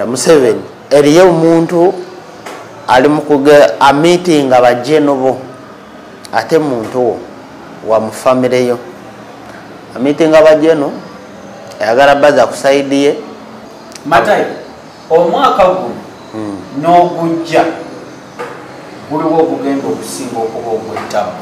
Dr. Museveni eriyo omuntu ali mukuga a meeting abajeno bo ate muntu wa mufamile yo a meeting abajeno ayagala baza kusaidiye Matayo omwaka guno n'ogujja guliwo okugenda okusinga okuba ogw'ettabu.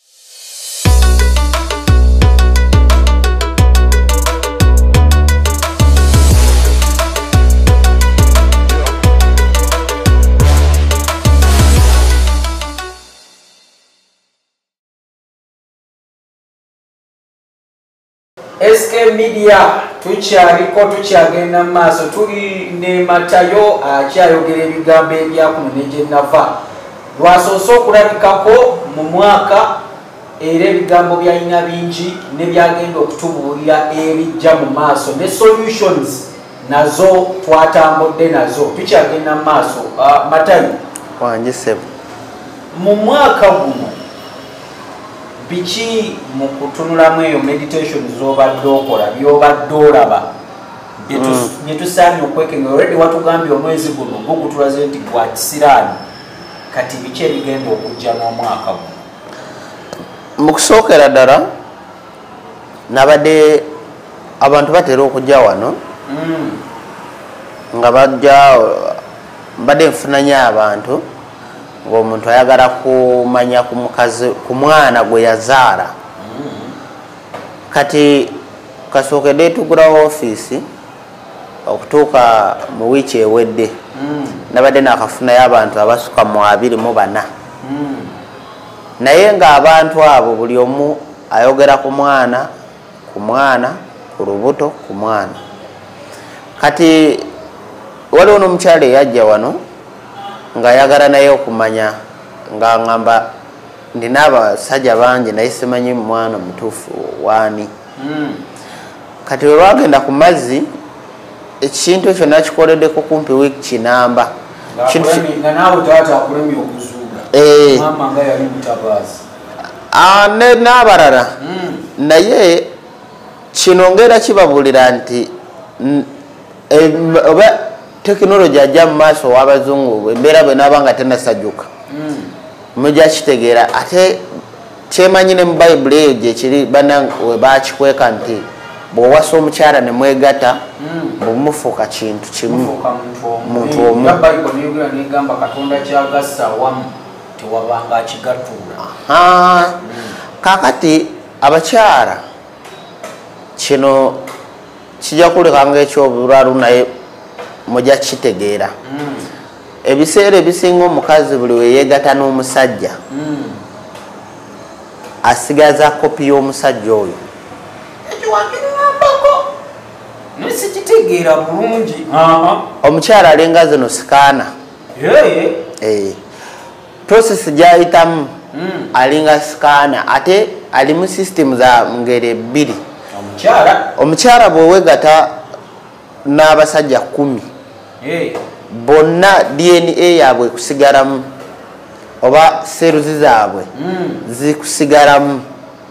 SK Media tukyagenda mu maaso tuli ne Matayo akyayogera ebigambo ebyakuno ne gye nava lwasoose okulabikako mu mwaka era ebigambo byalina bingi ne byagenda okutubuulira ebijja mu maaso ne solutions nazo twatambudde nazo tukyagenda mu maaso. Matayo wanjisebo mu mwaka guno biki mu kutunulamu eyo meditation z'obadde okola by'obadde olaba bye tusaanye okwekengera already watugambye omwezi guno gugutulaze nti gwa kisiraani kati biki ebigenda okujja n'omwaka guno? mu kusookera ddala nabadde abantu batera okujja wano nga bajja mbadde nfunanye abantu ng'omuntu ayagala kumanya ku mukazi ku mwana gwe yazaala kati kasookedde tugulawo ofiisi okutuuka mu wiiki ewedde nabadde nakafunayo abantu abasuka mu 24 naye ng'abantu abo buli omu ayogera ku mwana ku lubuto ku mwana. Kati waliwo n'omukyala eyajja wano ng'ayagala naye okumanya nga ngamba ndina abasajja bangi naye simanyi mwana mutuufu waani. Kati we lwagenda ku mazzi ekintu ekyo nakikoleddeko kumpi wiiki kinamba n'abalala naye kino ngera kibabuulira nti oba tekinologi ajja mu maaso w'abazungu embeera bwe naaba nga tenasajjuka mujja kitegeera ate kyemanyi ne mu bayibuli eyo gyekiri bannange we bakikweka nti bw'owasa omukyala ne mwegatta bwemufuuka kintu kimu muntu omu. Kaakati abakyala kino kijja kuleka ng'ekyobulalu naye mujja kitegeera ebiseera ebisinga omukazi buli weyeegatta n'omusajja asigaza kopi y'omusajja oyo. Sikitegeera bulungi. Omukyala alinga zino sikaana process gyayitamu alinga sikaana ate ali mu system za ngeri ebbiri. Omukyala bw'oweegatta n'abasajja 10 bonna DNA yaabwe kusigalamu oba seruzi zaabwe zikusigalamu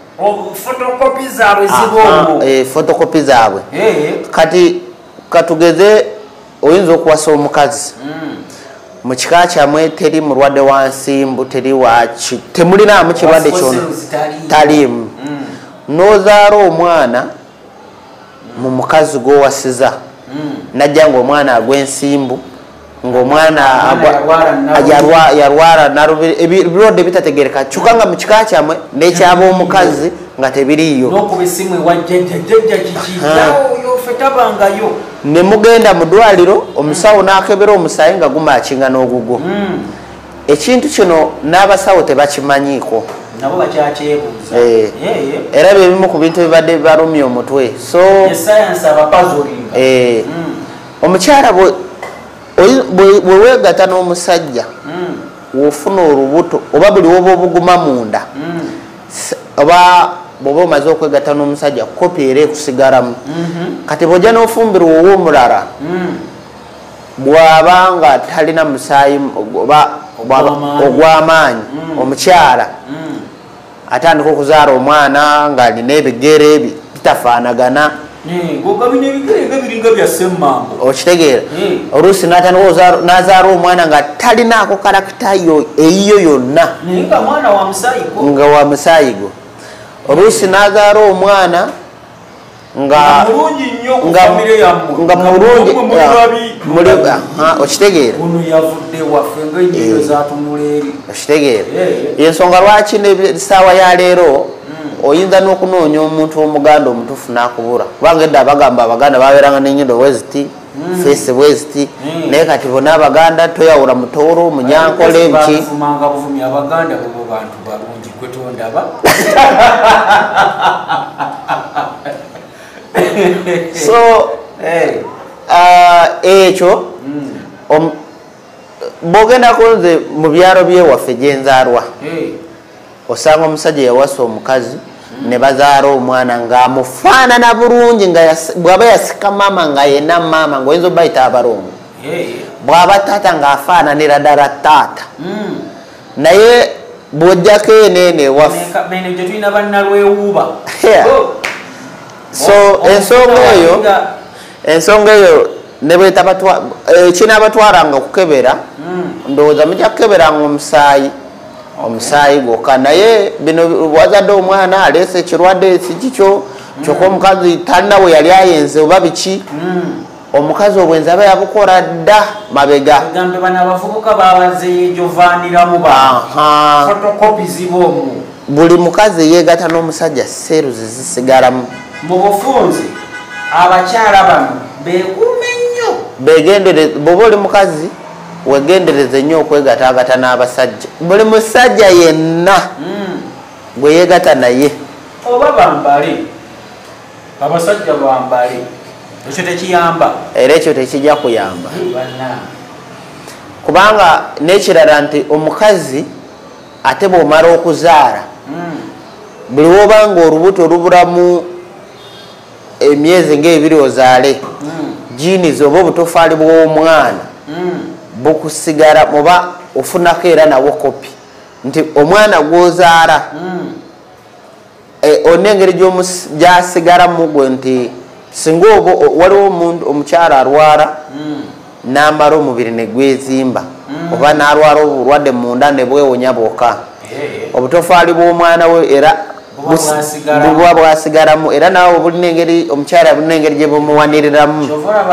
fotokopi zaabwe. Kati katugeze oyinza okuwasa omukazi mu kika kyamwe teri mulwadde wa nsimbu teri waki temulinamu kirwadde kyona talimu n'ozaala omwana mu mukazi gw'owasiza najja ng'omwana agw'ensimbu ng'omwana yalwala ebirwadde bitategereka kyokka nga mu kika kyamwe n'ekyaba omukazi nga tebiriyo ne mugenda mu ddwaliro omusawo n'akebera omusaayi nga gumakinga n'ogugo. Ekintu kino n'abasawo tebakimanyiiko era byebimu ku bintu ebibadde bibalumya omutwe. So omukyala bwe weegatta n'omusajja wofuna olubuto oba buli woba obuguma munda oba bw'oba omaze okwegatta n'omusajja kopi era ekusigalamu. Kati bw'ojja n'ofumbirwa ow'omulala bw'aba nga talina musaayi oba ogw'amaanyi omukyala atandika okuzaala omwana ng'alina ebigere bitafaanagana gogabina ebigere biringa bya semmambo okitegeera oluusi nazaala omwana nga talinaako karakita eyiyo yonna nga wa musaayigo oluusi nazaala omwana nga mulungi okitegeera okitegeera ensonga lwaki nesaawa ya leero oyinza n'okunoonya omuntu w'omuganda omutuufu n'akubura kubanga edda abaganda babeeranga n'ennyindo bweziti feesi bweziti naye kati bona abaganda toyawula mutooro munyankole biki so ekyo bw'ogendako nze mu byalo byewaffe gyenzaalwa osanga omusajja yawasa omukazi ne bazaala omwana ng'amufaanana bulungi bw'aba yasika maama nga yenna maama ng'oyinza obayita abalongo bw'aba taata ng'afaananira ddala taata naye bw'ojjako eneene ewaffe so ensonga eyo kinaabatwalanga okukebera ndowooza mujja kukeberanga omusaayi gwokka naye bino wazadde omwana aleese ekirwadde sikikyo kyokka omukazi talina we yali ayenze oba biki omukazi obwenzi aba yabukola dda mabega buli mukazi yeegatta n'omusajja seeruzi zisigalamu mu bufunze abakyala bano beekuume nnyo begendereze bw'oba oli mukazi wegendereze nnyo okwegatagata n'abasajja buli musajja yenna gwe yeegatta naye oba bambale abasajja bambale ekyo tekiyamba era ekyo tekijja kuyamba kubanga n'ekirala nti omukazi ate bw'omala okuzaala buli wobanga olubuto olubulamu emyezi ng'ebiri ozaale jiinizi oba obutofaali bw'omwana bukusigala oba ofunako era nawo kopi nti omwana gwozaala olina engeri gyasigalamu gwe nti singa waliwo omukyala alwala n'amala omubiri ne gwezimba oba n'alwala obulwadde munda ne bwewonya bwokka obutofaali bw'omwana we era buba bwasigalamu era naawe bulina engeri omukyala bulina engeri gye bumuwaniriramu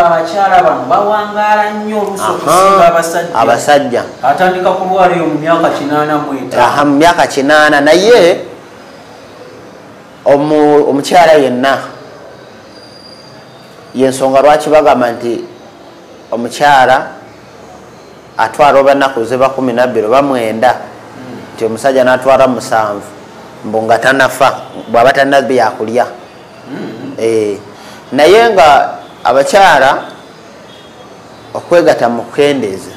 abasajja mu myaka 8 naye omukyala yenna yensonga lwaki bagamba nti omukyala atwala obannaku zeba 12 oba 9 nti omusajja n'atwala 7 mbu nga tanafa bw'aba talina byakulya naye nga abakyala okwegatta mu kukendeeza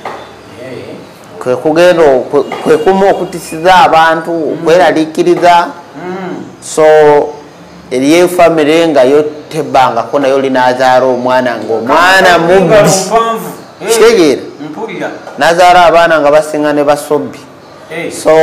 kwe kumu okutisiza abantu okweraliikiriza so eriyo famire nga yo tebbangako nayo linazaala omwana ng'omwana mubbi kitegeera nazaala abaana nga basinga ne basobbi so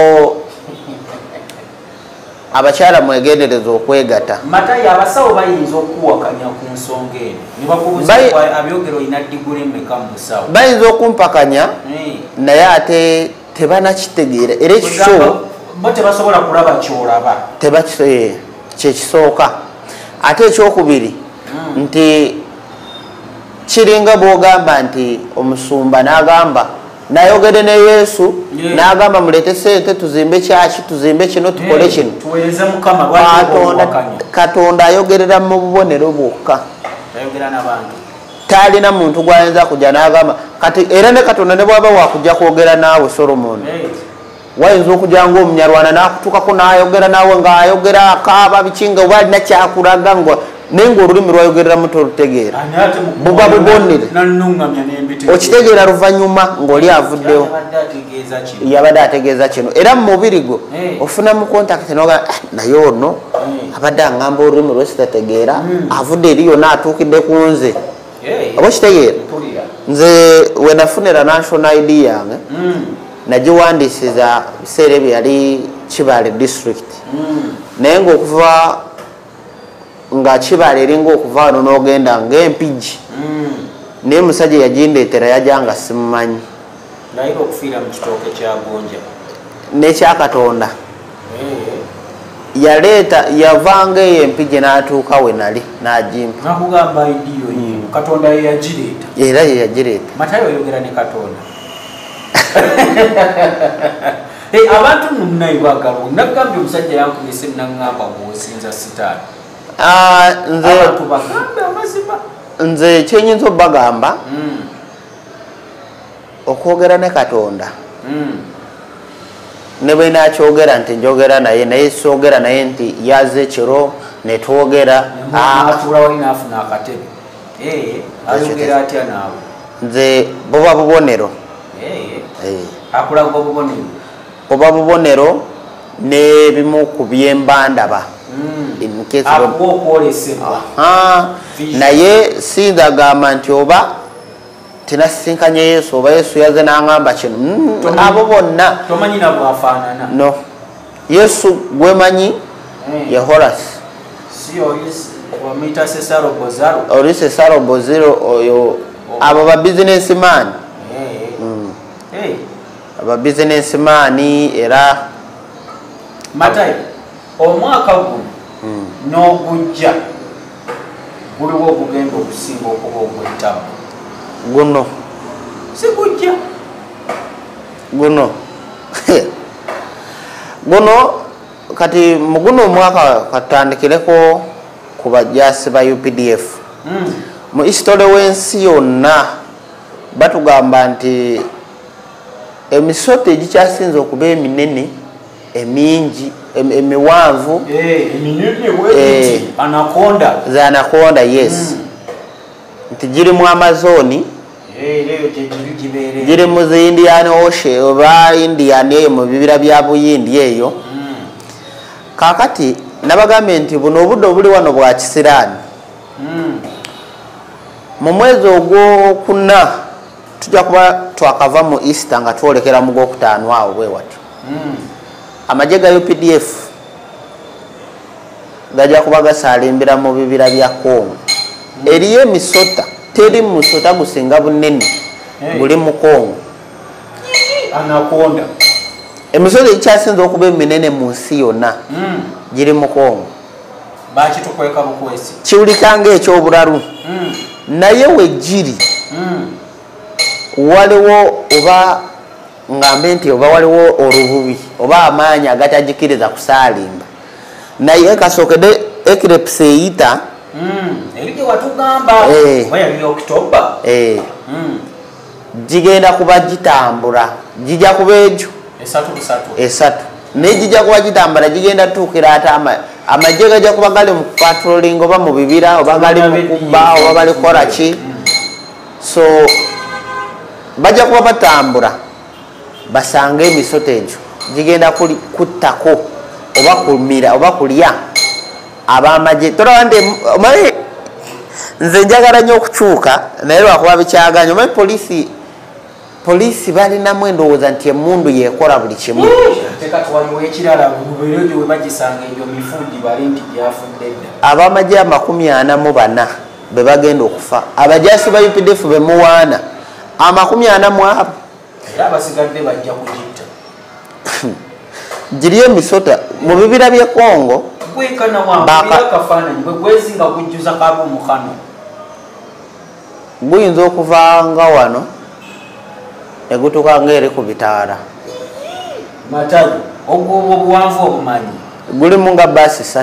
abakyala mwegendereza okwegatta matayo abasawo bayinza okuwakanya ku nsonga eno nebakubuza abyogero olina diguli mmeka mu busawo bayinza okumpakanya naye ate tebanakitegeera era ekikyo bo tebasobola kulaba kyolaba kyekisooka ate ekyokubiri nti kiringa bwogamba nti omusumba n'agamba nayogere ne Yesu n'agamba mulete sente tuzimbe kyaki tuzimbe kino tukole kino Katonda ayogerera mu bubonero bwokka talina muntu gwayinza kujja n'agamba kati era ne Katonda ne bwaba wakujja kwogera naawe Solomon wayinza okujja ng'omunyarwanda n'akutuukako n'ayogera naawe ng'ayogera akaaba bikinga oba alina kyakulaga naye ng'olulimi lwayogereramu tolutegeera buba bubonere okitegeera luvannyuma ng'oli avuddewo yabadde ategeeza kino era mu mubiri gwo ofuna mu kontakiti noga naye ono abadde aŋŋamba olulimi lwesitategeera avudde eri yonna atuukidde ku nze oba okitegeera nze we nafunira national ID yange nagiwandiisiza biseera ebyo yali Kibaale district naye ng'okuva nga kibala eringa okuva wano n'ogenda ng'empigi naye musajja yagindeetera yajanga simumanyi naye okufiira mu kitooke kya Gonja n'ekyakatonda yaleeta yavanga eyo empigi n'atuuka we nali n'agimpa nakugamba idiyo katonda ye yagireeta era ye yagireeta Matayo oyogera ne katonda abantu munayi bagalo nagambye omusajja yankubise naŋŋamba bw'osinza sitaani abantu bagambe amazima nze kyenyinza obbagamba okwogera ne katonda ne bwe nakyogera nti njogera naye soogera naye nti yaze ekiro netwogera atuula wali naafuna akatebe ayogera atya naawe nze buba bubonero akulaga obubonero buba bubonero n'ebimu ku byembandaba okwolesebwa naye sindagamba nti oba tinasisinkanye Yesu oba Yesu yaze n'aŋŋamba kino abo bonna tomanyi na bwafaanana no Yesu gwemanyi ye Horasi oli Cesaro Bozero oyo abo ba bizinesi maani aba bizinesi maani era Matayo omwaka guno n'ogujja guliwo ogugenda okusinga okuba ogw'ettabu guno sigujja guno guno kati muguno omwaka katandikireko ku bajjaasi ba UPDF mu history w'ensi yonna batugamba nti emisoto egikyasinze okuba eminene emingi emiwanvu za anaconda yes nti giri mu Amazoni giri mu zi Indian Ocean oba Indian eyo mu bibira bya Buyindi eyo kakati nabagambye nti buno obudde obuli wano bwa kisiraani mu mwezi ogwokuna tujja kuba twakava mu Easter nga twolekera mu gwokutaano awo bwe watyo amagye ga UPDF gajja kuba gasaalimbira mu bibira bya Congo eriyo emisota teri musota gusinga bunene guli mu Congo anaconda emisota ekyasinze okuba eminene mu nsi yonna giri mu Congo bakitukweka bukwesi kiwulikanga ekyobulalu naye we giri waliwo oba ngambe nti oba waliwo olububi oba amaanyi agatagikiriza kusaalimba naye kasookedde ekirepusi eyita erige watugamba oba yali October gigenda kuba gitambula gijja kuba egyo esatu naye gijja kuba gitambula gigenda tuukira ate amagye gajja kuba gali mu patrolling oba mu bibira oba gali mu kubba oba bali kukola ki so bajja kuba batambula basanga emisoto egyo gigenda kuttako oba kumira oba kulya abamagye tolaba nti omanyi nze njagala nnyo okukyuka naye lwakuba bikyaganya omanyi poliisi balinamu endowooza nti emundu yekola buli kimu abamagye 44 be bagenda okufa abajaasi ba UPDF bemuwaana 40 abasigadde bajja kugitta giriyo emisota mu bibira by'e Congo kafaananyi bwegwezinga kujjuza kaba omukano guyinza okuva nga wano negutuuka ngaeri ku bitaala Matayo ogwo obuwanvu obumanyi gulimu nga baasi 3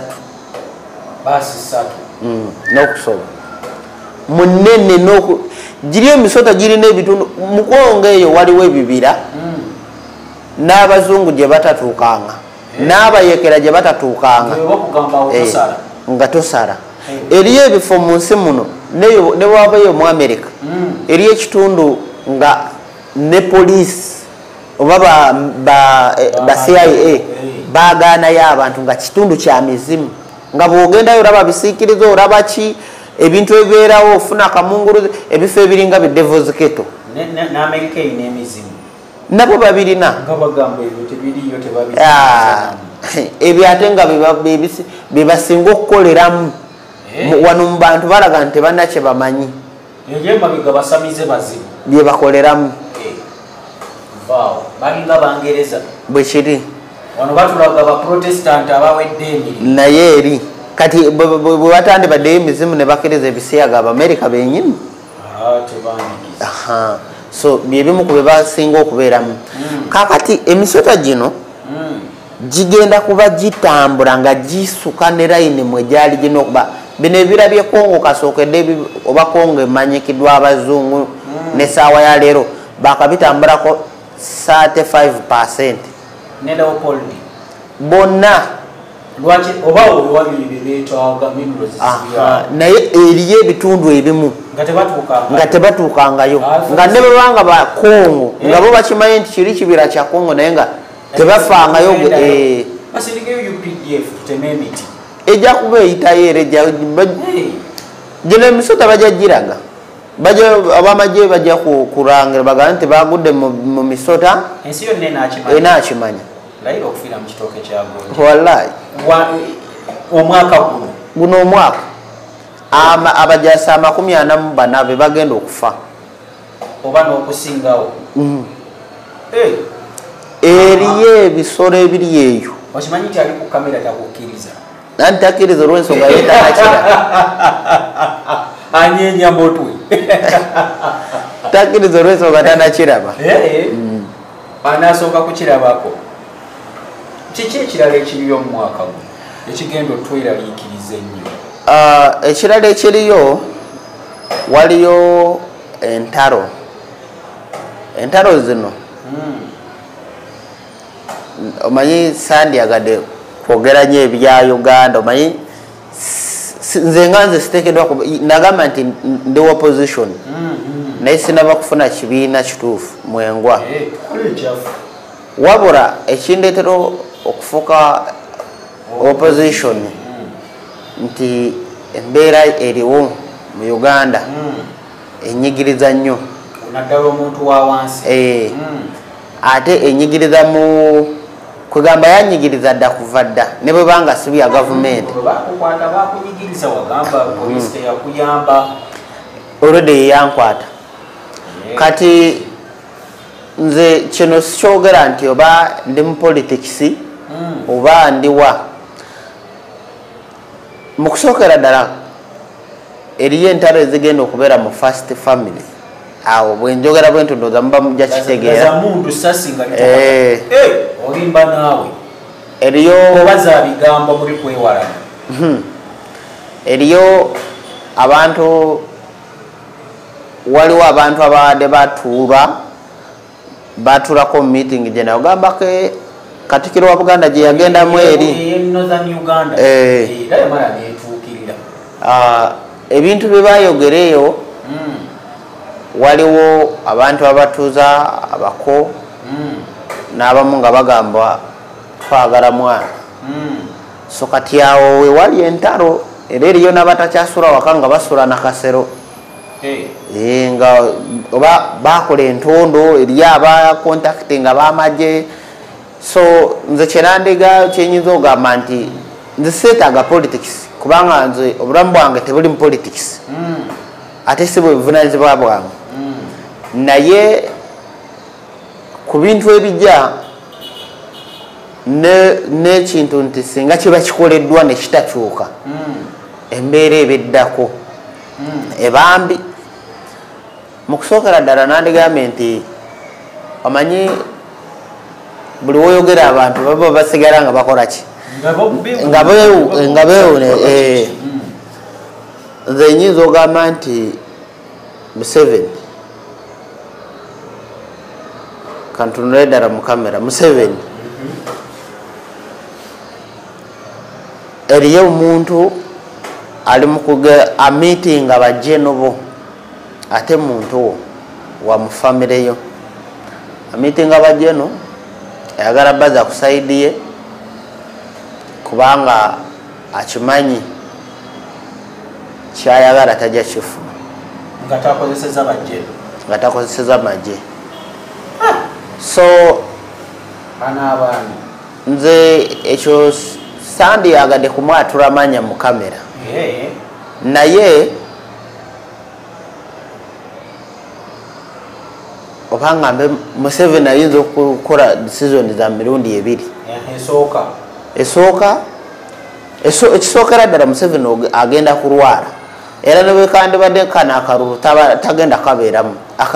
n'okusoba munene giriyo emisota girina ebitundu mu Congo eyo waliwo ebibira n'abazungu gye batatuukanga n'abayekera gye batatuukanga nga tosala eriyo ebifo mu nsi muno ne wabayo mu America eriyo ekitundu nga ne poliisi oba ba CIA baagaanayo abantu nga kitundu kya mizimu nga bw'ogendayo olaba bisiikirizo olaba ki ebintu ebibeerawo ofuna akamunguluze ebifo ebiringa bi Devil's Kettle n'Amerika erina emizimu nabo babirina ebyo ate nga bebasinga okukoleramu wano mu bantu balaga nti bannakye bamanyi ebyemabega basamize bazibu bye bakoleramu balinga Bangereza bwe kiri wano batulaga baprotestant abawedde emirimu naye eri kati bwe batandibaddeyo emizimu ne bakkiriza ebisiyaga Abamerika bennyini so byebimu ku bye basinga okubeeramu kakati emisota gino gigenda kuba gitambula nga gisuka ne layini mwe gyali gina okuba bino ebirabye Kongo kasookedde oba Kongo emanyikiddwa abazungu n'essaawa ya leero bakabitambulako 35% ne Leopold bonna lwaki oba olwabiri beetwaga minerals naye eriyo ebitundu ebimu nga tebatuukangayo nga ne babanga ba Kongo nga bo bakimanyi nti kiri kibira kya Kongo naye nga tebafangayo ejja kuba eyitayo era gino emisota bajja giraga abamagye bajja kurangira bagamba nti bagudde mu misota ensi yonna enakimanya wallahi omwaka guno omwaka abajasi 44 be bagenda okufa oba n'okusingawo eriyo ebisolo ebiri eyo okimanyi nti ali ku kamera takukkiriza nanti takkiriza olw'ensonga yetanakira anyenya mutwe takkiriza olw'ensonga tanakiraba anasooka kukirabako kiki ekirala ekiriyo mu mwaka guno ekigenda otweraliikiriza ennyo ekirala ekiriyo waliyo entalo zino omanyi sandyagadde kwogera nyo ebya Uganda omanyi nze nga nze siteekeddwa nagamba nti ndi opposition naye sinaba kufuna kibiina kituufu mwengwa wabula ekindeetera okufuuka opposition nti embeera eriwo mu Uganda enyigiriza nnyo naddala omuntu wa wansi ate enyigiriza mu kugamba yanyigiriza dda kuva dda ne bwe banga sibu ya gavumenti olwedde yeyankwata kati nze kino sikyogera nti oba ndi mu politics oba ndiwa mu kusookera ddala eriyo entalo ezigenda okubeera mu first family awo bwenjogera bwentyo ndowooza muba mujja kitegeera olimba naawe eriyo obaza bigambo muri kwewalana eriyo abantu waliwo abantu abadde batuulako mu meeting gye naye ogambako Katikkiro wa Buganda gye yagendamu eri ebintu bye bayogera eyo waliwo abantu abatuuza abako n'abamu nga bagamba twagala mwana so kati awo we wali entalo era eriyo n'abatakyasula waka nga basula na kasero nga oba bakola entondo eriyo abakontakiti nga bamagye so nze kyenandiga kyenyinza okugamba nti nze seetaaga politics kubanga nze obulamu bwange tebuli mu politics ate si bwe buvunaanyizibwa bwange naye ku bintu ebijja n'ekintu nti singa kiba kikoleddwa ne kitakyuka embeera ebeddako ebambi mu kusookera ddala nandigambye nti omanyi buli woyogera abantu baba basigala nga bakola ki nga beewune nze nyinza ogamba nti Museveni kantunule ddala mu kamera Museveni eriyo omuntu ali mu amitinga bajenobo ate muntu wo wa mu famire yo amitinga bajeno ayagala baza ku saidi ye kubanga akimanyi kyayagala tajja kifuna nga takozeseza magye so nze ekyo sandi yagadde kumwatula manya mu kamera naye obangambe Museveni ayinza okukola decision za mirundi ebiri ekisookera ddala Museveni agenda kulwala era ne bwekandibadde kana akalulu tagenda kabeeramu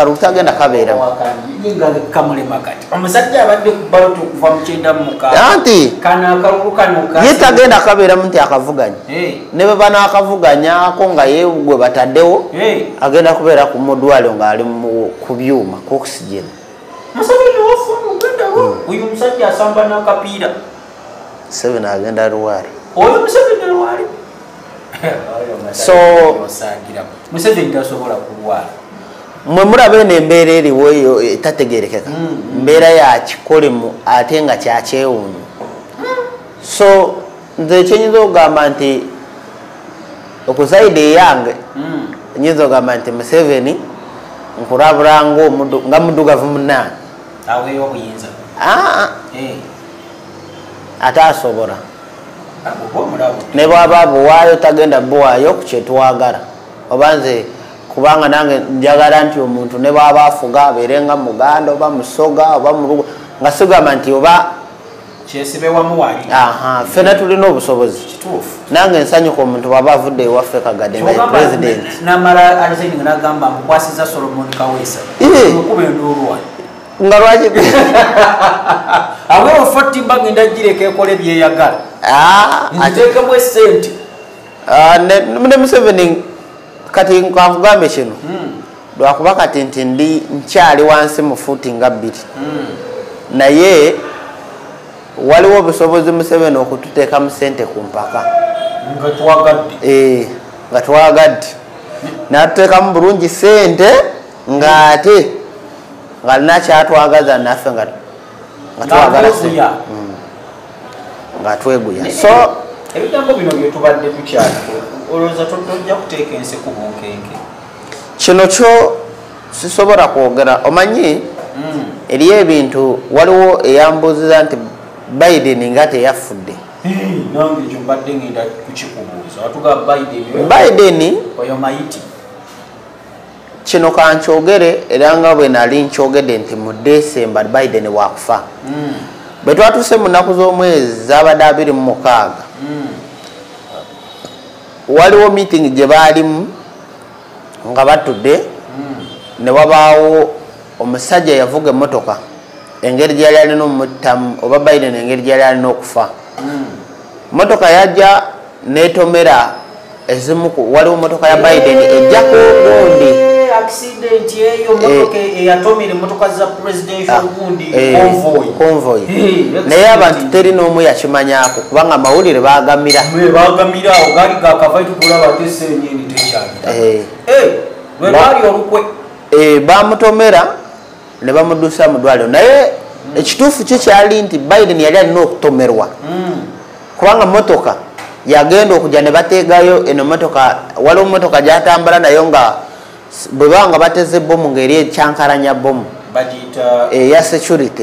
omusajja abadde ku baloto okuva mu 96 anti ye tagenda kabeeramu nti akavuganya ne bwe banaakavuganyako nga ye gwe bataddewo agenda kubeera ku mudwaliro ng'ali ku byuma ku oxygen. Uyu musajja asamba n'akapiira Museveni agenda lwali oyo Museveni lwali so Museveni tasobola kulwala mwe mulaba eno embeera eriwo eyo etategerekeka mbeera ya kikolemu ate nga kyakyewuunyo so nze kyenyinza okugamba nti okuzaidi eyange nyinza okugamba nti Museveni nkulabula nga muddugavu munaani aweeyo obuyinza ate asobola ne bwaba buwaayo tagenda buwaayo ku kyetwagala oba nze kubanga nange njagala nti omuntu ne bwaba afuga abeerenga Muganda oba Musoga oba Mulugo nga sigamba nti oba ffena tulina obusobozi nange nsanyuka omuntu bwaba avudde ewaffe Kagadde nga president nga lwaki awe ofatimba ngenda gireka ekole byeyagala nteekemu esente ne Museveni kati nkankugambe kino lwakuba kati nti nkyali wansi mu fuuti nga 2 naye waliwo obusobozi Museveni okututeekamu sente ku mpaka nga twagadde natuteekamu bulungi sente ng'ate ng'alina kyatwagaza naffe nga twagala nga tweguya so ebigambo bino byetubadde tukyako olowooza tojja kuteeka ensi ku bunkenke kino kyo sisobola kwogera omanyi eriyo ebintu waliwo eyambuuziza nti Biden nga teyafudde nange ekyo mbadde ngenda kukikubuuza watuga Biden oyo mayiti kino kankyogere era nga bwe nali nkyogedde nti mu December Biden wakufa bwe twatuuse mu nnaku z'omwezi zabadde 26 waliwo meeting gye baalimu nga batudde ne wabaawo omusajja yavuga emmotoka engeri gyali alina omumuttamu oba Biden engeri gyali alina okufa motoka yajja netomera ezimu waliwo motoka ya Biden ejjako ogundi accident eyo motoka eyatomera motoka za presidential gundi convoy naye abantu teri n'omu yakimanyako kubanga amawulire bagamira ogali gakavaitu kulaba tesenyeni tekyalira lwe bali olukwe bamutomera ne bamudusa mu ddwaliro naye ekituufu kyo kyali nti Biden yali alina okutomerwa kubanga motoka yagenda okujja ne bateegayo eno motoka waliwo motoka gyatambula nayo nga bwe banga bateze bomu ngeri ekyankalanya bomu ya security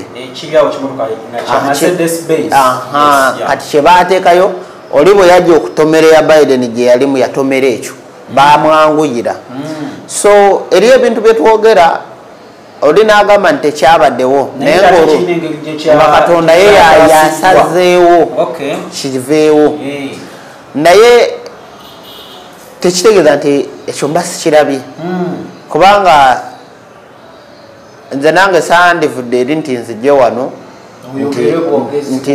kati kye baateekayo oli bwe yajja okutomera ya Biden gye yalimu yatomera ekyo bamwanguyira so eriyo ebintu bye twogera oli n'agamba nti tekyabaddewo naye nga Katonda ye yasazeewo kiveewo naye tekitegeeza nti ekyo mba sikirabye kubanga nze nange sandivudde eri nti nzijje wano nti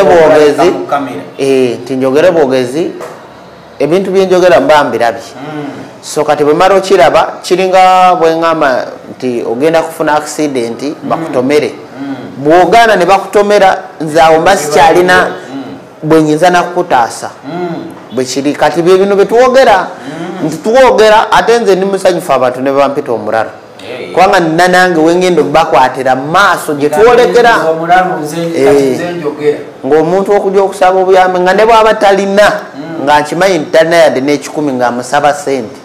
njogere bwogezi ebintu byenjogera mba mbirabye so kati bwe mara okiraba kiringa bweŋŋamba nti ogenda kufuna accident bakutomere bw'ogaana ne bakutomera nze awo mba sikyalina bwenyinza nakukutaasa bwe kiri kati bye bino bye tuwogera nti tuwogera ate nze ndi musanyufu abantu ne bampita omulalo kubanga nina nange wengenda bakwatira mu maaso gye tuwolekera ng'omuntu okujja okusaba obuyambi nga ne bwaba talina nga nkimanyi nti talina yadde n'ekikumi ng'amusaba sente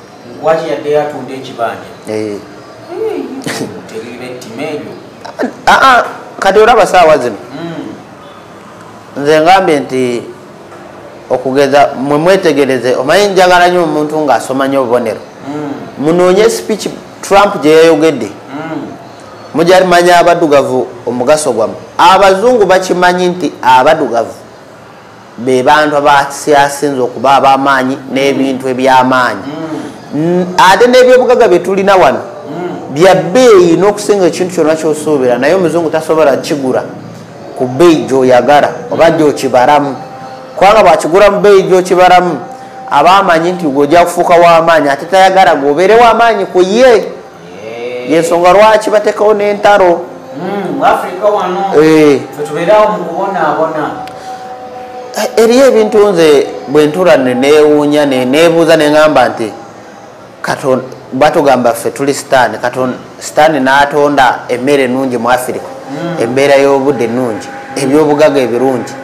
kati olaba saawa zino nze ngambye nti okugeza mwe mwetegereze omanyi njagala nnyo omuntu ng'asoma nnyo obubonero munoonye speech Trump gye yayogedde mujja manya abaddugavu omugaso gwamu abazungu bakimanyi nti abaddugavu be bantu abasyasinze okuba ab'amaanyi n'ebintu eby'amaanyi ate n'ebyobugaga bye tulina wano bya bbeeyi n'okusinga ekintu kyonna ky'osuubira naye omuzungu tasobola kigula ku bbeeyi gy'oyagala oba gy'okibalamu kubanga bw'akigula mu bbeeyi gy'okibalamu aba amanyi nti gw'ojja kufuuka w'amaanyi ate tayagala gw'obeere w'amaanyi ku ye yensonga lwaki bateekawo n'entalo mu Africa wano tubeerawo mu kubonaabona eriyo ebintu nze bwe ntula neewuunya neebuuza neŋŋamba nti Katonda batugamba ffe tuli sitaani n'atonda emmere ennungi mu Afirika embeera y'obudde ennungi ebyobugaga ebirungi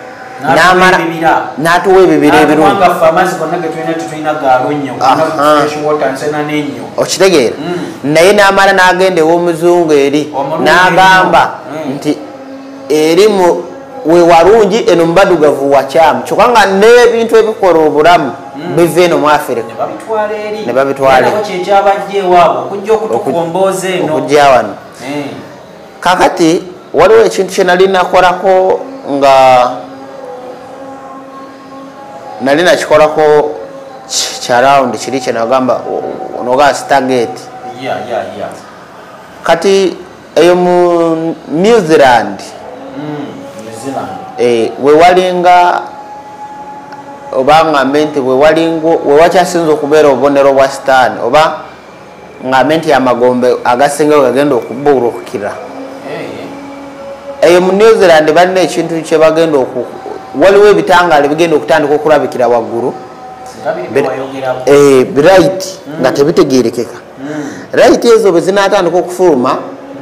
n'atuwa ebibira ebirungi okitegeera naye n'amala n'agenda ew'omuzungu eri n'agamba nti eri we warungi eno mubaddugavu wakyamu kyokka nga n'ebintu ebikola obulamu biva eno mu Afirika ne babitwala okujja wano kakati waliwo ekintu kye nali nakolako nga nali nakikolako kya rawundi kiri kye nagamba onoga Stargate kati eyo mu New Zealand wewalinga oba ngambe nti wewakyasinza okubeera obubonero bwa sitaani oba ngambe nti amagombe agasingayo gagenda okubuulukira eyo mu New Zealand balina ekintu kye bagenda waliwo ebitangaale bigenda okutandika okulabikira waggulu right nga tebitegeerekeka right ezo bwe zinaatandika okufuluma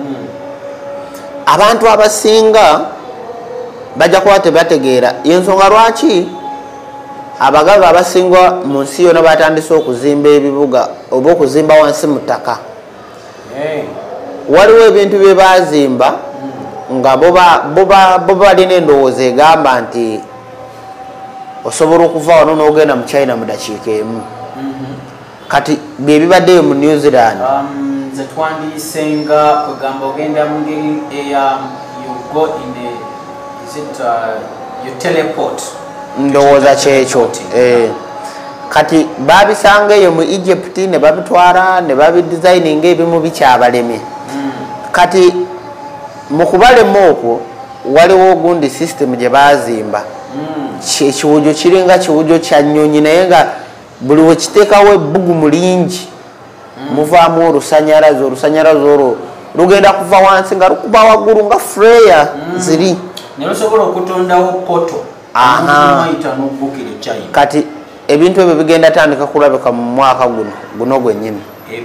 abantu abasinga bajja kuba tebategeera yensonga lwaki abagaga abasinga mu nsi yonna batandise okuzimba ebibuga oba okuzimba wansi mu ttaka waliwo ebintu bye bazimba nga bo balina endowooza egamba nti osobola okuva wano n'ogenda mu China mu dakiika emu kati bye bibaddeyo mu New Zealand nze twandiyisenga kwegamba ogenda mu ngeri eya you go in a is it you teleport ndowooza kyekyo kati babisanga eyo mu Egypt ne babitwala ne babidesigninga ebimu bikyabaleme kati mu kubalema okwo waliwo ogundi system gye bazimba ekiwujo kiringa kiwujo kya nnyonyi naye nga buli wekiteekawo ebbugumu lingi muvaamu olusanyalaze olwo lugenda kuva wansi nga lukuba waggulu nga freya ziri nelusobola okutondawo poto kati ebintu ebyo bigenda tandika kulabika mu mwaka guno gwennyini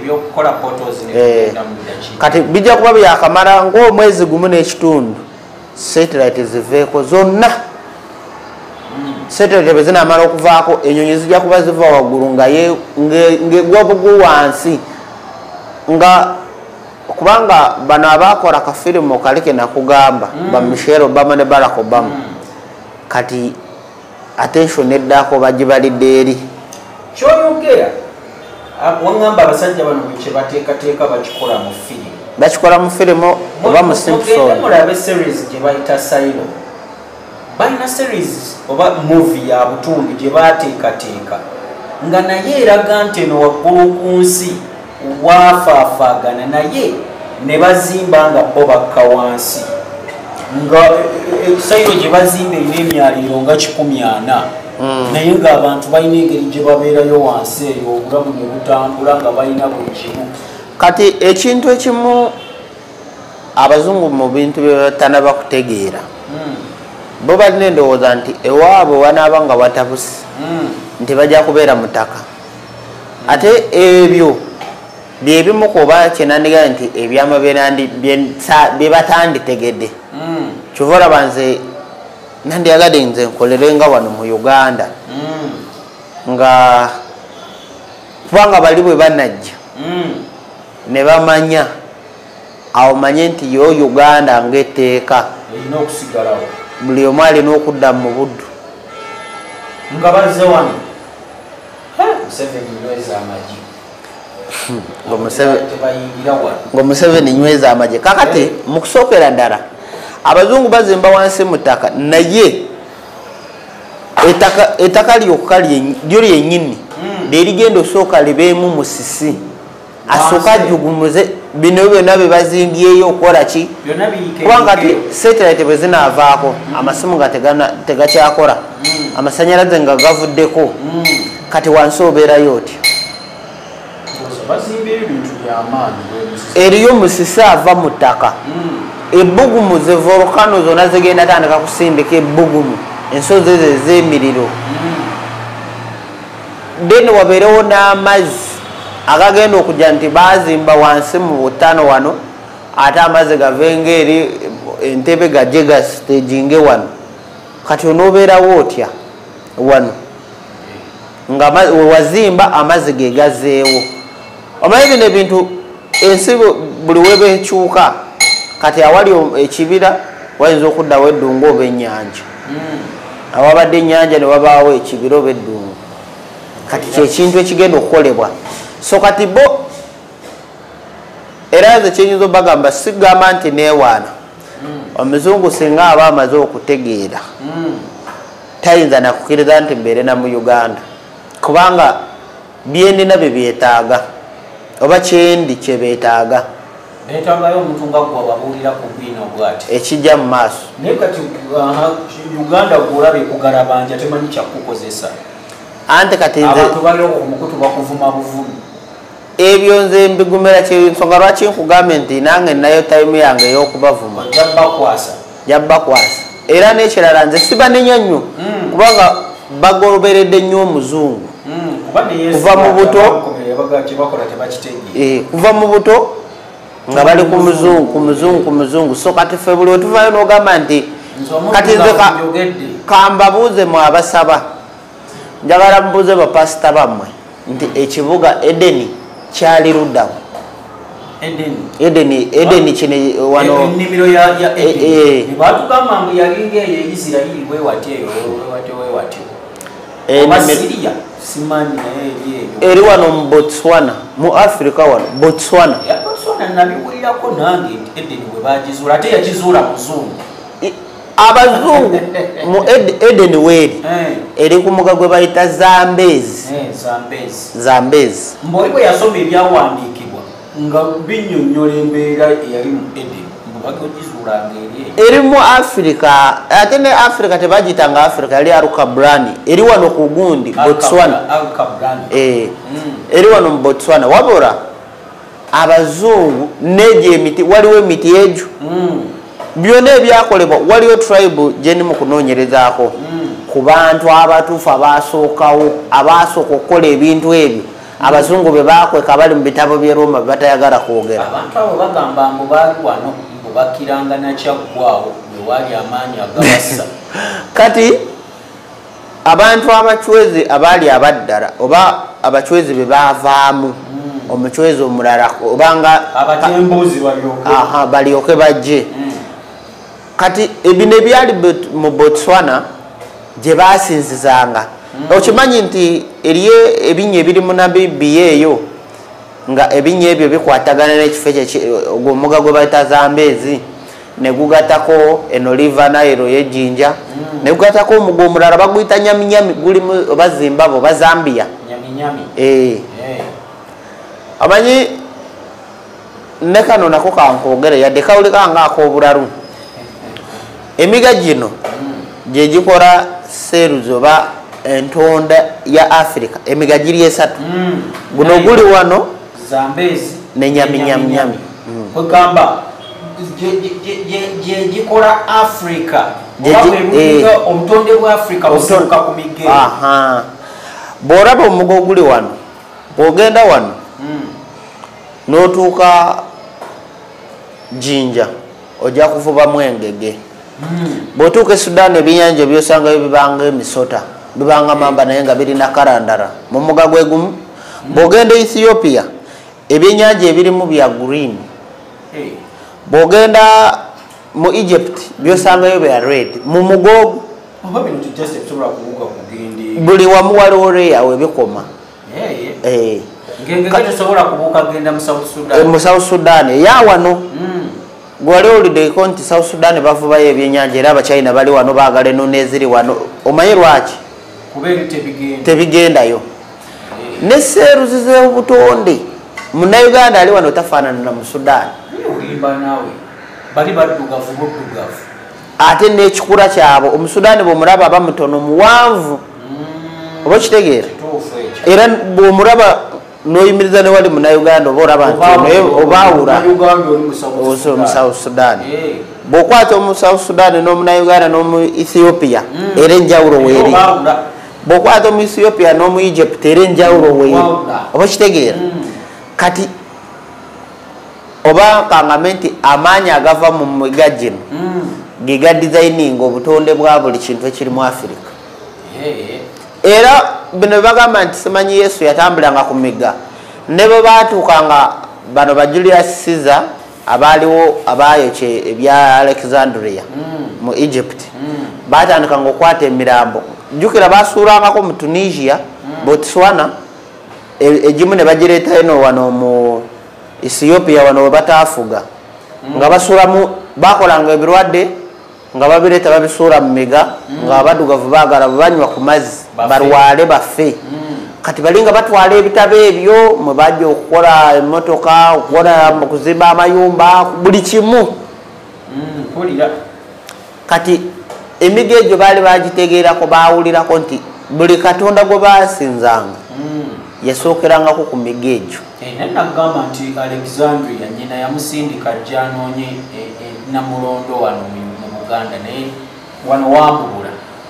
kati bijja kuba byakamala ng'omwezi gumu n'ekitundu satellite ziveeko zonna satellite bwe zinamala okuvaako enyonyi zijja kuba ziva waggulu ng'egwa bugu wansi nga kubanga bano abaakola kafirimu kalike nakugamba ba Michelle Obama ne Barack Obama kati attention eddako bagibalidde eri kyoyogera wangamba abasajja bano kye bateekateeka bakikola mu firimu oba mu Simpson mulabe series gye bayita Silo balina series oba movie ya butundu gye bateekateeka nga naye eraga nti eno waggulu ku nsi wafaafaagana naye ne bazimba nga bo bakka wansi nga Silo gye bazimba erina emyaliro nga 140 naye ng'abantu balina engeri gye babeerayo wansi eyo obulamu ne butambula nga balina buli kimu kati ekintu ekimu abazungu mu bintu bye batanaba kutegeera bo balina endowooza nti ewaabwe wanaaba nga watabuse nti bajja kubeera mu ttaka ate ebyo byebimu kuba kyenandigaa nti ebyama bye batanditegedde kyova olaba nze nandiyagadde nze nkolere nga wano mu Uganda nga kubanga bali bwe banajja ne bamanya awo manye nti yo Uganda ng'etteeka buli omu alina okudda mu buddu nga bazze wano Museveni nyweza amagi tebayingira wano ngo Museveni nyweza amagi kakati mu kusookera ddala abazungu bazimba wansi mu ttaka naye ettaka lyokka lyo lyennyini lyerigenda osooka libeemu musisi asooka ajugumuze bino byonna bye bazimbyeyo okukola ki kubanga ti satellite bwe zinaavaako amasimu nga tegakyakola amasanyalaze nga gavuddeko kati wansi obeerayo otya eriyo musisi ava mu ttaka ebbugumu ze volcano zonna zigenda tandika kusimbika ebbugumu ensozi ezo ez'emiriro then wabeerewo n'amazzi agagenda okujja nti bazimba wansi mu butano wano ate amazzi gavenga eri entebe gajje gasiteginge wano kati onoobeerawo otya wano nga wewazimba amazzi ge gazeewo omanyi bino ebintu ensi buli webekyuka kati awali ekibira wayinza okuddawo eddungu oba ennyanja awabadde ennyanja ne wabaawo ekibira oba eddungu kati kyekintu ekigenda okukolebwa so kati bo era nze kyenyinza obagamba sigamba nti neewaana omuzungu singa aba amaze okutegeera tayinza nakukkiriza nti mbeere na mu Uganda kubanga byendina bye byetaaga oba kyendi kye beetaaga netangayo omuntu nga gwe ababuulira ku bwino bwati ekijja mu maaso naye kati Uganda gwolaba ekugalabanja temanyi kyakukozesa anti kati nze abantu baliwo kumukutu bakuvuma buvumu ebyo nze mbigumira nsonga lwaki nkugambye nti nange nayo time yange ey'okubavuma jabbakwasa era n'ekirala nze sibanenya nnyo kubanga bagoberedde nnyo omuzungu kuva mu buto kuva mu buto nga bali ku muzungu so kati ffe buli wetuvayo n'ogamba nti kati nze kambabuuze mu abasaba njagala mbuuze bapasita bammwe nti ekibuga Edeni kyali luddawo Edeni kino wano ennimiro ya Edeni batugamba mbu yalinga eyo Isirayiri bwewatyo oba Siriya simanyi naye eri wano mu Botswana mu Africa wano Botswana nabiwulirako nange Edeni bwe bagizuula ate yagizuula muzungu abazungu mu Edeni weeri eri ku muga gwe bayita Zambezi mboli bwe yasoma ebyawandiikibwa nga binnyonnyola embeera eyali mu Edeni mbubagogizuulanga eri mu Africa ate ne Africa tebagitanga Africa yali Arukabrani eri wano ku gundi Botswana eri wano mu Botswana wabula abazungu negyo emiti waliwo emiti egyo byonna ebyakolebwa waliwo tribe gye mu kunoonyerezaako ku bantu abatuufu abaasookawo abasooka okukola ebintu ebyo abazungu be bakweka bali mu bitabo by'e Roma batayagala kwogera abantu abo bagamba mbu baali wano mbu bakiranga nakyaggwawo bwe waali amaanyi agabassa kati abantu abachwezi abaali abaddala oba abachwezi be baavaamu omuchwezi omulala obanga abatembuuzi balyoke bajje kati ebino ebyali mu Botswana gye basinzizanga okimanyi nti eriyo ebinnya ebiri mu Namibia eyo nga ebinnya ebyo bikwatagana n'ekifo ogwomuga gwe bayita Zambezi ne gugatako eno River Nile y'ejjinja ne gugatako omuga omulala baguyita Nyaminyami guli oba Zimbabwe oba Zambia amanyi ne kano nako kankogere yadde kawulika nga ak'obulalu emiga gino gye gikola seeruzi oba entonda ya Africa emiga giri esatu guno guli wano Zambezi ne Nyaminyami kwegamba gye gikola Africa obutonde bwa Africa buseruka ku migere bw'olaba omuga oguli wano bw'ogenda wano n'otuuka Jinja ojja kuvubamu engege bw'otuuka e Sudan ebyennyanja byosangayo bibanga emisota bibanga mamba naye nga birina karandara mu muga gwe gumu bw'ogenda Ethiopia ebyennyanja ebirimu bya green bw'ogenda mu Egypt byosangayo bya red mu mugogo buli wamu waliwo leyawo ebikoma mu South Sudan eyawano gwali olideko nti South Sudan bavubayo ebyenyanja era abachina bali wano baagala eno neziri wano omanyi lwaki tebigendayo neseeruzi z'obutonde munnauganda ali wano tafaanana na mu Sudan ate n'ekikula kyabo omusudani bw'omulaba aba mutono muwanvu oba kitegeera era bw'omulaba n'oyimiriza ne wali munnauganda oba olaba nti obaawula mu South Sudan bw'okwata omu South Sudan n'omunnauganda n'omu Ethiopia era enjawulo weeri bw'okwata omu Ethiopia n'omu Egypt era enjawulo weeri oba kitegeera kati oba kangame nti amaanyi agava mu miga gino giga designing obutonde bwa buli kintu ekiri mu Africa era bino bagamba nti simanyi Yesu yatambulanga ku miga ne bwe baatuukanga bano ba Julius Caesar abaaliwo abayokye ebya Alexandria mu Egypt baatandikanga okwata emirambo jjukira basuulangako mu Tunisia Botswana egimu ne bagireeta eno wano mu Ethiopia wano we bataafuga nga basuulamu bakolanga ebirwadde nga babireeta babisuula mu miga nga abaddugavu baagala bwe banywa ku mazzi balwale baffe kati balinga batwala ebitabo ebyo mwe bajja okukola emmotoka okukola kuzimba amayumba buli kimu kati emiga egyo baali bagitegeerako baawulirako nti buli katonda gwe baasinzanga yasookerangako ku miga egyo nagamba nti Alexandria nyina yamusindika ajja anoonye namulondo wano mu Buganda naye wano wambubula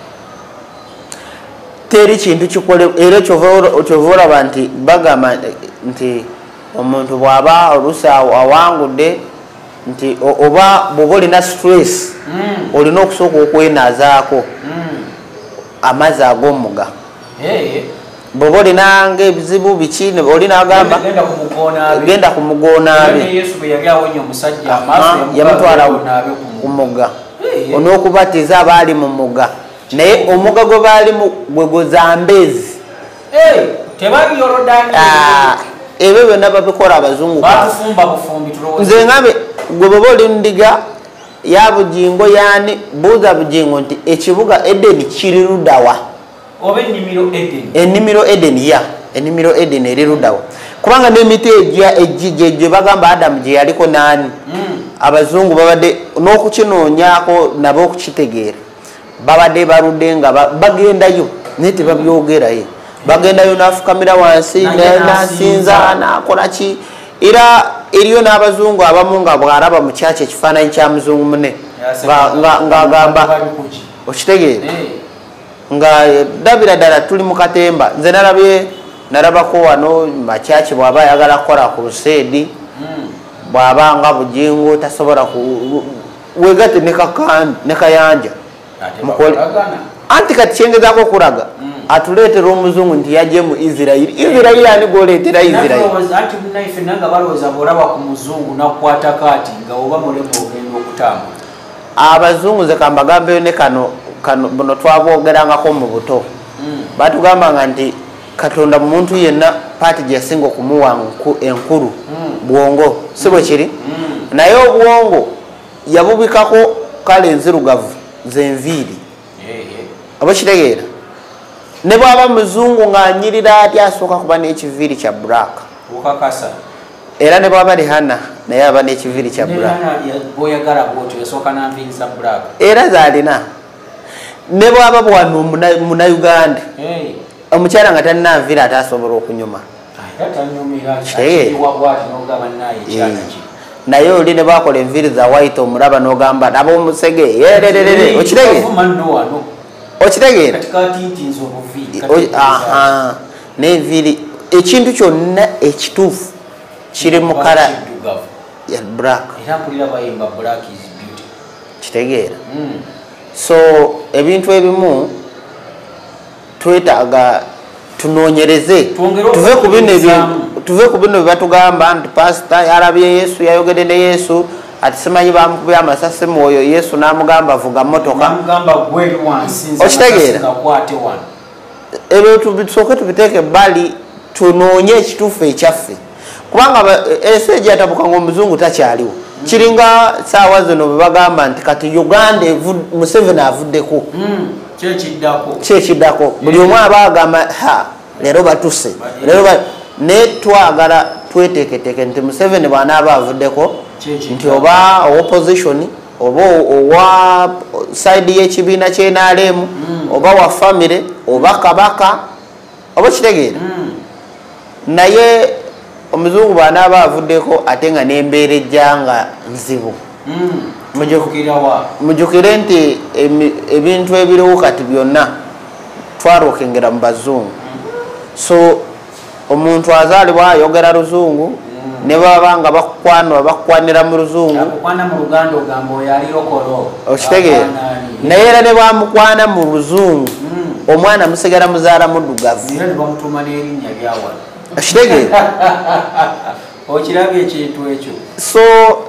teri kintu kikole era kyova olaba nti bagamba nti omuntu bw'aba oluusi awangudde nti oba bw'oba olina stress olina okusooka okwenaazaako amazzi ag'omuga bw'oba olina ng'ebizibu biki olina agamba genda ku mugonaabe yamutwala ku mugga on'okubatiza abaali mu mugga naye omugga gwe baalimu gwe gozambeezi ebyo byonna babikola abazungu nze ngambe gwe bw'oba oli ndiga ya bugingo yaani buuza bugingo nti ekibuga Edeni kiri luddawa ennimiro Edeni ennimiro Edeni eri luddawa kubanga n'emiti egigye bagamba Adamu gye yaliko naani abazungu babadde n'okukinoonyaako nabo okukitegeera babadde baludde nga bagendayo naye tebabyogerayo bagendayo n'afukamira wansi n'asinza n'akola ki era eriyo n'abazungu abamu nga bw'alaba mu kyaki ekifaananyi kya muzungu mune ng'agamba okitegeera nga dabira ddala tuli mu katemba nze nalabako wano makyaki bw'aba ayagala kukola ku luseedi bw'aba nga bugingo tasobola wegate ne kayanja anti kati kyengezaako okulaga atuleetera omuzungu nti yajje mu Israeli ani gwoleetera Israeli abazungu nze kambagambeyo ne kano buno twabwogerangako mu buto batugambanga nti katonda muntu yenna paati gye yasinga okumuwa enkulu bwongo si bwe kiri naye obwongo yabubikako kale enzirugavu zenviiri oba kitegeera ne bwaba muzungu ng'anyirira ati asooka kuba n'ekiviiri kya bulaka era ne bwaba Rihanna naye aba n'ekiviiri kya bulaka era zaalina ne bwaba bwano munnauganda omukyala nga talina nviiri ate asobola okunyuma naye oli ne bakola enviiri za white omulaba n'ogamba ab'omusege yererere okitegeera n'enviiri ekintu kyonna ekituufu kiri mu kala ya black kitegeera so ebintu ebimu twetaaga tunoonyereze tuve ku bino bye batugamba nti pasita yalabye Yesu yayogedde ne Yesu ati simanyi bamukubya amasasi mwoyo Yesu n'amugamba vuga motoka okitegeera ebyo tubisooke tubiteeke ebbali tunoonye ekituufu ekyaffe kubanga ensi egyatabuka ng'omuzungu takyaliwo kiringa saawa zino bwe bagamba nti kati Uganda Museveni avuddeko kyekiddako buli omu aba agamba leero batuse naye twagala tweteeketeeke nti Museveni bw'anaaba avuddeko nti oba opposition oba owa side y'ekibiina ky'NRM oba wa family oba kabaka oba kitegeera naye omuzungu bw'anaaba avuddeko ate nga n'embeera ejja nga nzibu mujjukire nti ebintu ebiriwo kati byonna twarokengera mu bazungu so omuntu azaalibwa ayogera luzungu ne baba nga bakukwanira mu luzungu okitegeera naye era ne bamukwana mu luzungu omwana musigala muzaala muddugavu okitegeera okirabye ekintu ekyo so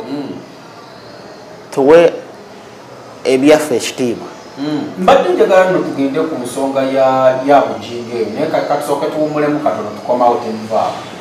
tuwe ebyaffe ekitiibwa mbadde njagala nno tugende ku nsonga ya bujinga eyo naye katusooke tuwumulemu katono tukomawo temuvaamu